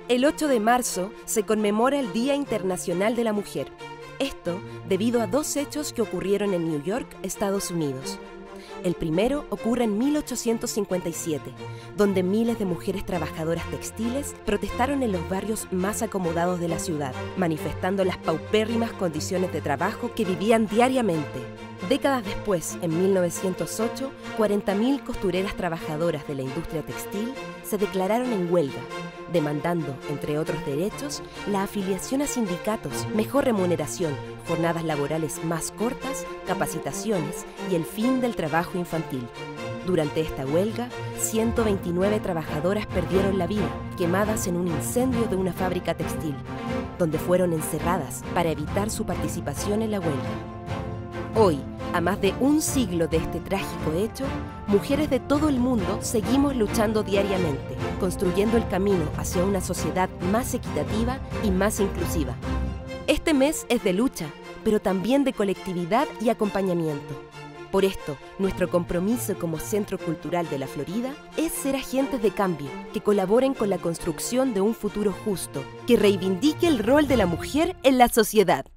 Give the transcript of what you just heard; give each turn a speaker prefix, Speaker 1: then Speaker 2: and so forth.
Speaker 1: El 8 de marzo se conmemora el Día Internacional de la Mujer. Esto debido a dos hechos que ocurrieron en New York, Estados Unidos. El primero ocurre en 1857, donde miles de mujeres trabajadoras textiles protestaron en los barrios más acomodados de la ciudad, manifestando las paupérrimas condiciones de trabajo que vivían diariamente. Décadas después, en 1908, 40.000 costureras trabajadoras de la industria textil se declararon en huelga, demandando, entre otros derechos, la afiliación a sindicatos, mejor remuneración, jornadas laborales más cortas, capacitaciones y el fin del trabajo infantil. Durante esta huelga, 129 trabajadoras perdieron la vida, quemadas en un incendio de una fábrica textil, donde fueron encerradas para evitar su participación en la huelga. Hoy, a más de un siglo de este trágico hecho, mujeres de todo el mundo seguimos luchando diariamente, construyendo el camino hacia una sociedad más equitativa y más inclusiva. Este mes es de lucha, pero también de colectividad y acompañamiento. Por esto, nuestro compromiso como Centro Cultural de la Florida es ser agentes de cambio que colaboren con la construcción de un futuro justo, que reivindique el rol de la mujer en la sociedad.